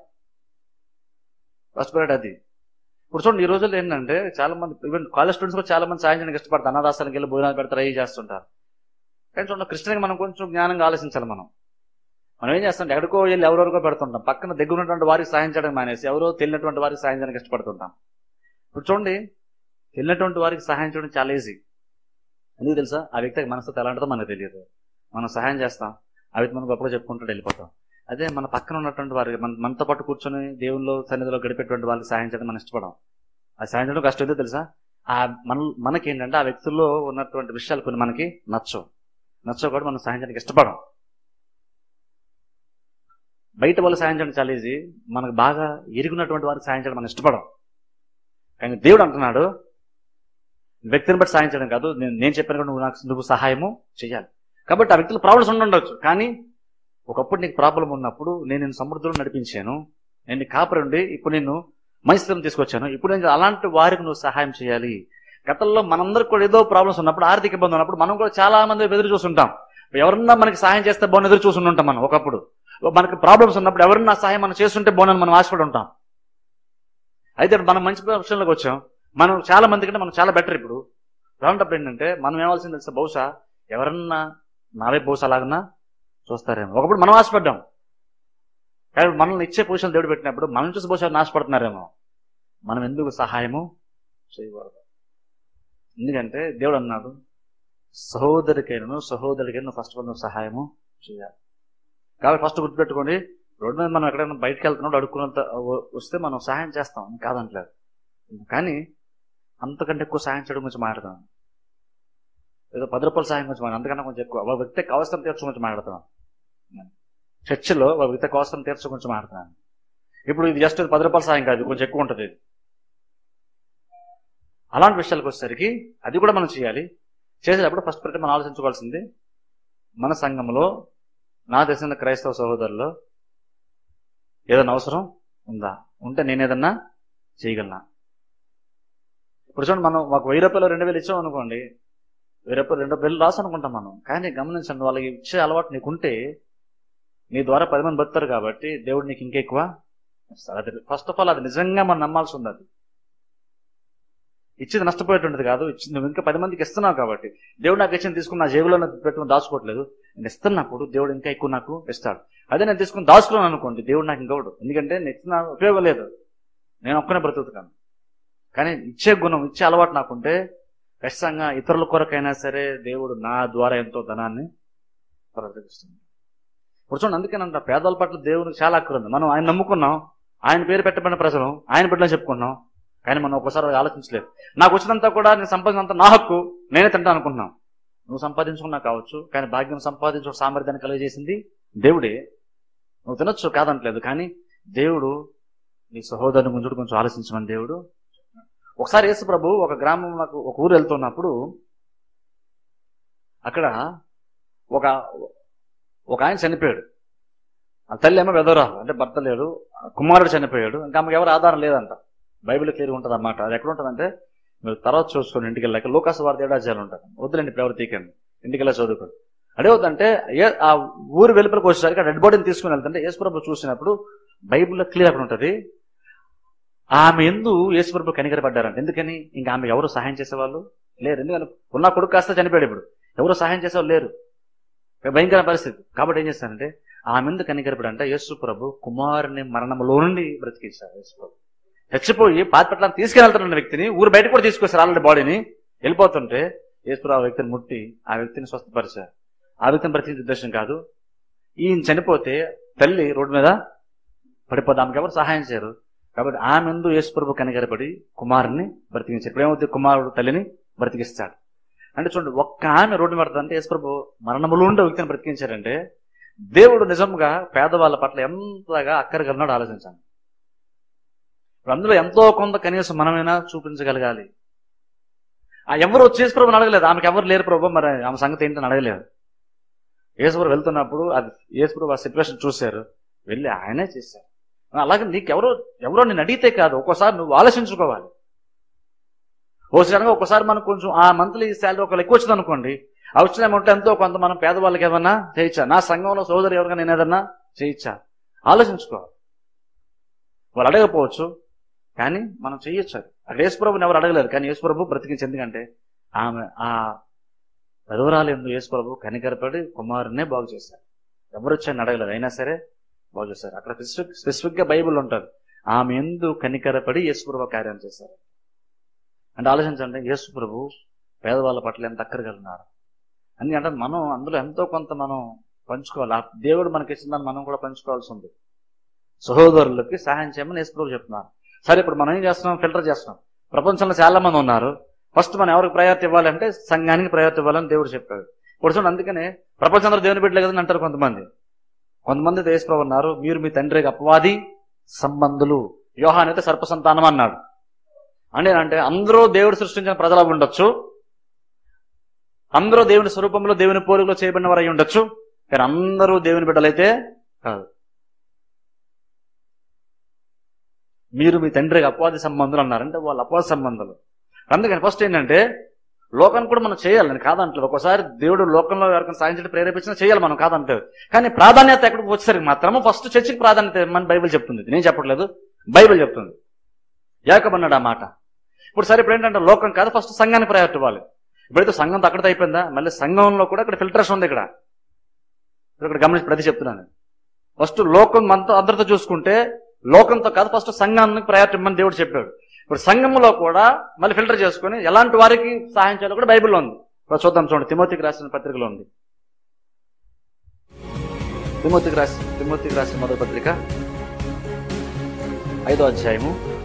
ఫస్ట్ పీరియడ్ అది. ఇప్పుడు చూడండి, ఈ రోజుల్లో ఏంటంటే చాలా మంది ఈవెన్ కాలేజ్ స్టూడెంట్స్ కూడా చాలా మంది సాయం చేయడానికి ఇష్టపడతారు. అనాథాశ్రమానికి వెళ్ళి భోజనాలు పెడతారు, అవి చేస్తుంటారు. కానీ చూడండి, క్రిస్టియన్కి మనం కొంచెం జ్ఞానంగా ఆలోచించాలి. మనం మనం ఏం చేస్తాం, ఎక్కడికో వెళ్ళి ఎవరెవరికో పెడుతుంటాం, పక్కన దగ్గర ఉన్నటువంటి వారికి సాయం చేయడం మానేసి ఎవరో తెలియనటువంటి వారికి సాయం చేయడానికి ఇష్టపడుతుంటాం. ఇప్పుడు చూడండి, తెలియనటువంటి వారికి సహాయం చేయడం చాలా ఈజీ. ఎందుకు తెలుసా? ఆ వ్యక్తికి మనసు ఎలాంటిదో మనకు తెలియదు, మనం సహాయం చేస్తాం, ఆ వ్యక్తి మనం గొప్పగా చెప్పుకుంటూ వెళ్ళిపోతాం. అదే మన పక్కన ఉన్నటువంటి వారికి మన మనతో పాటు కూర్చొని దేవుల్లో సన్నిధిలో గడిపేటువంటి వాళ్ళకి సాయం చేయడం మనం ఇష్టపడం. ఆ సాయం చేయడం కష్టం ఏదో తెలుసా? ఆ మన మనకేంటంటే ఆ వ్యక్తుల్లో ఉన్నటువంటి విషయాలు కొన్ని మనకి నచ్చవు నచ్చవు కూడా మనం సాయం చేయడానికి ఇష్టపడం. బయట వాళ్ళు సాయం చేయడం చాలా ఈజీ, మనకు బాగా ఎరుగున్నటువంటి వారికి సాయం చేయడం మనం ఇష్టపడం. కానీ దేవుడు అంటున్నాడు, వ్యక్తిని బట్టి సాయం చేయడం కాదు, నేను నేను చెప్పాను కూడా నువ్వు నాకు నువ్వు సహాయము చేయాలి. కాబట్టి ఆ వ్యక్తులు ప్రాబ్లమ్స్ ఉండొచ్చు, కానీ ఒకప్పుడు నీకు ప్రాబ్లం ఉన్నప్పుడు నేను నేను సమృద్ధిలో నడిపించాను, నేను నీ కాపరి ఉండి ఇప్పుడు నేను మంచితనం తీసుకొచ్చాను, ఇప్పుడు నేను అలాంటి వారికి నువ్వు సహాయం చేయాలి. గతంలో మనందరికి కూడా ఏదో ప్రాబ్లమ్స్ ఉన్నప్పుడు, ఆర్థిక ఇబ్బంది ఉన్నప్పుడు మనం కూడా చాలా మంది ఎదురు చూస్తుంటాం. ఎవరన్నా మనకి సహాయం చేస్తే బాగుంది ఎదురు చూస్తుంటాం. మనం ఒకప్పుడు మనకి ప్రాబ్లమ్స్ ఉన్నప్పుడు ఎవరన్నా సహాయం మనం చేస్తుంటే బాగుందని మనం ఆశపడి ఉంటాం. అయితే మనం మంచి విషయంలోకి వచ్చాం, మనం చాలా మంది కంటే మనం చాలా బెటర్. ఇప్పుడు అలాంటప్పుడు ఏంటంటే మనం ఏమాల్సింది తెలుసా, బహుశా ఎవరన్నా నావే బహుశా అలాగన్నా చూస్తారేమో. ఒకప్పుడు మనం ఆశపడ్డాం, కానీ మనల్ని ఇచ్చే పొజిషన్ దేవుడు పెట్టినప్పుడు మనం చూసి బహుశా నాశపడుతున్నారేమో. మనం ఎందుకు సహాయము చేయకూడదు? ఎందుకంటే దేవుడు అన్నాడు, సహోదరికైనా సహోదరికైనా ఫస్ట్ నువ్వు సహాయము చేయాలి. కాబట్టి ఫస్ట్ గుర్తుపెట్టుకోండి, రోడ్డు మీద మనం ఎక్కడైనా బయటకు వెళ్తున్నప్పుడు అడుక్కున్నంత వస్తే మనం సహాయం చేస్తాం, కాదంటలేదు. కానీ అంతకంటే ఎక్కువ సహాయం చేయడం గురించి మాట్లాడతాం. ఏదో పది రూపాయల సహాయం గురించి మాట్లాడు, అంతకన్నా కొంచెం ఎక్కువ ఒక వ్యక్తికి అవసరం తీర్చు గురించి మాట్లాడుతున్నాం. చర్చిలో ఒక వ్యక్తికి అవసరం తీర్చు గురించి మాట్లాడుతున్నాను. ఇప్పుడు ఇది జస్ట్ పది రూపాయల సహాయం కాదు, కొంచెం ఎక్కువ ఉంటుంది. అలాంటి విషయాలకు వచ్చేసరికి అది కూడా మనం చేయాలి. చేసేటప్పుడు ఫస్ట్ ప్రతి మనం ఆలోచించుకోవాల్సింది, మన సంఘంలో నా తెలిసిన క్రైస్తవ సహోదరుల్లో ఏదైనా అవసరం ఉందా, ఉంటే నేను ఏదన్నా చేయగలనా. ఇప్పుడు చూడండి, మనం మాకు వెయ్యి రూపాయలు రెండు వేలు ఇచ్చాం అనుకోండి, వెయ్యి రూపాయలు రెండు వేలు రాసు అనుకుంటాం మనం. కానీ గమనించండి, వాళ్ళకి ఇచ్చే అలవాటు నీకుంటే నీ ద్వారా పది మంది బతుతారు కాబట్టి దేవుడు నీకు ఇంకెక్కువ ఇస్తాడు. అది ఫస్ట్ ఆఫ్ ఆల్ అది నిజంగా మనం నమ్మాల్సి ఉంది. అది ఇచ్చేది నష్టపోయేటువంటిది కాదు, ఇచ్చింది నువ్వు ఇంకా పది మందికి ఇస్తున్నావు కాబట్టి. దేవుడు నాకు ఇచ్చింది తీసుకుని నా జేబులో పెట్టుకుని దాచుకోవట్లేదు, నేను ఇస్తున్నప్పుడు దేవుడు ఇంకా ఎక్కువ నాకు ఇస్తాడు. అదే నేను తీసుకుని దాచుకున్నాను అనుకోండి, దేవుడు నాకు ఇంకోడు, ఎందుకంటే నేను ఇచ్చిన ఉపయోగం లేదు, నేను ఒక్కనే బ్రతుకుతాను. కానీ ఇచ్చే గుణం, ఇచ్చే అలవాటు నాకుంటే ఖచ్చితంగా ఇతరుల కొరకైనా సరే దేవుడు నా ద్వారా ఎంతో ధనాన్ని ప్రవర్తిస్తుంది. ఇప్పుడు చూడండి, అందుకేనంట పేదల పట్ల దేవునికి చాలా అక్కర ఉంది. మనం ఆయన నమ్ముకున్నాం, ఆయన పేరు పెట్టబడిన ప్రజలు, ఆయన బిడ్డలని చెప్పుకున్నాం. కానీ మనం ఒకసారి ఆలోచించలేదు, నాకు వచ్చినంతా కూడా నేను సంపాదించినంత నా హక్కు, నేనే తింటా అనుకుంటున్నాం. నువ్వు సంపాదించుకున్నా కావచ్చు, కానీ భాగ్యం సంపాదించు సామర్థ్యాన్ని కలిగజేసింది దేవుడే. నువ్వు తినొచ్చు, కాదంటలేదు, కానీ దేవుడు నీ సహోదరుని గురించి కొంచెం ఆలోచించమని దేవుడు. ఒకసారి యేసు ప్రభు ఒక గ్రామం, నాకు ఒక ఊరు వెళ్తున్నప్పుడు అక్కడ ఒక ఒక ఆయన చనిపోయాడు. ఆ తల్లి ఏమో వెదవరాలు, అంటే భర్త లేడు, కుమారుడు చనిపోయాడు, ఇంకా ఆమెకు ఎవరు ఆధారం లేదంట. బైబిల్ క్లియర్గా ఉంటుంది అన్నమాట. అది ఎక్కడ ఉంటుందంటే మీరు తర్వాత చూసుకోండి ఇంటికి వెళ్ళాక. లూకాసు వార్త ఏడు అధ్యాయాలు ఉంటుంది. వద్దులేండి ప్రవర్తీకండి, ఇంటికి వెళ్ళా చదువుకోండి. అదేవుతుందంటే ఏ ఆ ఊరు వెలుపలికి వచ్చేసరికి ఆ డెడ్ బాడీని తీసుకుని వెళ్తుంటే యేసుప్రభు చూసినప్పుడు బైబిల్లో క్లియర్ అక్కడ ఉంటుంది, ఆమె ఎందు యేసుప్రభు కనికరపడ్డారంట. ఎందుకని? ఇంకా ఆమె ఎవరు సహాయం చేసేవాళ్ళు లేరు. ఎందుకంటే ఉన్న కొడుకు కాస్త చనిపోయాడు, ఇప్పుడు ఎవరు సహాయం చేసేవాళ్ళు లేరు, భయంకర పరిస్థితి. కాబట్టి ఏం చేస్తానంటే ఆమె ఎందు కనికరపడంటే యేసుప్రభు కుమారుని మరణంలో నుండి బ్రతికించారు. యేసుప్రభు చచ్చిపోయి పాతిపెట్లని తీసుకెళ్తున్న వ్యక్తిని ఊరు బయట కూడా తీసుకొస్తారు, ఆల్రెడీ బాడీని వెళ్ళిపోతుంటే యేసుప్రభు ఆ వ్యక్తిని ముట్టి ఆ వ్యక్తిని స్వస్థపరిచారు. ఆ వ్యక్తిని బ్రతికించే ఉద్దేశం కాదు. ఈయన చనిపోతే తల్లి రోడ్డు మీద పడిపోతే ఆమెకు ఎవరు సహాయం చేయరు. కాబట్టి ఆమె ఎందు యేసుప్రభు కనికరపడి కుమారుని బ్రతికించారు. ఇప్పుడు ఏమవుతుంది? కుమారుడు తల్లిని బ్రతికిస్తాడు. అంటే చూడండి, ఒక్క ఆమె రోడ్డు పడుతుందంటే యేసుప్రభు మరణములో ఉండే వ్యక్తిని బ్రతికించారంటే దేవుడు నిజంగా పేదవాళ్ళ పట్ల ఎంతగా అక్కరగలనాడు ఆలోచించాను. ఇప్పుడు అందులో ఎంతో కొంత కనీసం మనమైనా చూపించగలగాలి. ఆ ఎవరు వచ్చి యేసుప్రభుని అడగలేదు, ఆమెకు ఎవరు లేరు ప్రభు, మరి ఆమె సంగతి ఏంటని అడగలేదు. యేసుప్రభు వెళ్తున్నప్పుడు అది యేసుప్రభు ఆ సిచ్యువేషన్ చూశారు, వెళ్ళి ఆయనే చేశారు. అలాగే నీకెవరో ఎవరో నేను అడిగితే కాదు, ఒక్కోసారి నువ్వు ఆలోచించుకోవాలి. ఓ సడన్గా ఒక్కసారి మనకు కొంచెం ఆ మంత్లీ శాలరీ ఒకవేళ ఎక్కువ వచ్చింది అనుకోండి, ఆ వచ్చిన అమౌంట్ ఎంతో కొంత మనం పేదవాళ్ళకి ఏమన్నా చేయించా, నా సంఘంలో సోదరు ఎవరికైనా నేను ఏదన్నా చేయించా, ఆలోచించుకోవాలి. వాళ్ళు అడగకపోవచ్చు కానీ మనం చెయ్యొచ్చు. అక్కడ యేసుప్రభుని ఎవరు అడగలేరు, కానీ యేసుప్రభు బ్రతికించి. ఎందుకంటే ఆమె ఆ విధవరాలు ఎందు యేసుప్రభు కనికరపడి కుమారునే బాగు చేశారు. ఎవరు వచ్చాయని అడగలేదు, అయినా సరే బాగు చేశారు. అక్కడ స్పెసిఫిక్ స్పెసిఫిక్ గా బైబుల్ ఉంటుంది, ఆమె ఎందు కనికరపడి యేసుప్రభు కార్యం చేశారు. అంటే ఆలోచించండి, యేసుప్రభు పేదవాళ్ళ పట్ల ఎంత అక్కరగలుగున్నారు అని. అంటే మనం అందులో ఎంతో కొంత మనం పంచుకోవాలి. ఆ దేవుడు మనకి ఇచ్చిందని మనం కూడా పంచుకోవాల్సి ఉంది. సహోదరులకి సహాయం చేయమని యేసుప్రభు చెప్తున్నారు. సరే, ఇప్పుడు మనం ఏం చేస్తున్నాం? ఫిల్టర్ చేస్తున్నాం. ప్రపంచంలో చాలా మంది ఉన్నారు. ఫస్ట్ మనం ఎవరికి ప్రయారిటీ ఇవ్వాలంటే సంఘానికి ప్రయారిటీ ఇవ్వాలని దేవుడు చెప్పాడు. ఇప్పుడు చూడండి, అందుకనే ప్రపంచంలో దేవుని బిడ్డలే కదని అంటారు కొంతమంది. కొంతమంది యేసుప్రభు అన్నారు, మీరు మీ తండ్రికి అపవాది సంబంధులు. యోహాను అయితే సర్ప సంతానం అన్నాడు. అంటే అంటే అందరూ దేవుడు సృష్టించిన ప్రజలు ఉండొచ్చు, అందరూ దేవుని స్వరూపంలో దేవుని పోలికలో చేయబడిన వారు అయి ఉండొచ్చు, కానీ అందరూ దేవుని బిడ్డలైతే కాదు. మీరు మీ తండ్రికి అపవాది సంబంధులు అన్నారంటే వాళ్ళు అపవాది సంబంధాలు. అందుకని ఫస్ట్ ఏంటంటే లోకాన్ని కూడా మనం చేయాలి, నేను కాదంటలేదు. ఒక్కోసారి దేవుడు లోకంలో ఎవరికైనా సాధించడం ప్రేరేపించినా చేయాలి, మనం కాదంటలేదు. కానీ ప్రాధాన్యత ఎక్కడికి వచ్చేసరికి మాత్రము ఫస్ట్ చర్చికి ప్రాధాన్యత ఇవ్వమని బైబిల్ చెప్తుంది. నేను చెప్పట్లేదు, బైబిల్ చెప్తుంది. యాకోబు అన్నాడు ఆ మాట. ఇప్పుడు సరే, ఇప్పుడు ఏంటంటే లోకం కాదు, ఫస్ట్ సంఘానికి ప్రయారిటీ ఇవ్వాలి. ఇప్పుడైతే సంఘంతో అక్కడితో అయిపోయిందా, మళ్ళీ సంఘంలో కూడా ఇక్కడ ఫిల్టరేషన్ ఉంది. ఇక్కడ ఇక్కడ గమనించి ప్రతి చెప్తున్నాను. ఫస్ట్ లోకం మనతో అందరితో చూసుకుంటే లోకంతో కాదు, ఫస్ట్ సంఘానికి ప్రయారిటీ ఇవ్వమని దేవుడు చెప్పాడు. ఇప్పుడు సంఘంలో కూడా మళ్ళీ ఫిల్టర్ చేసుకుని ఎలాంటి వారికి సహాయం చేయాలో కూడా బైబిల్లో ఉంది. ఇప్పుడు చూద్దాం, చూడండి, తిమోతికి రాసిన పత్రికలో ఉంది. తిమోతికి రాసి తిమోతికి రాసిన మొదటి పత్రిక ఐదో అధ్యాయము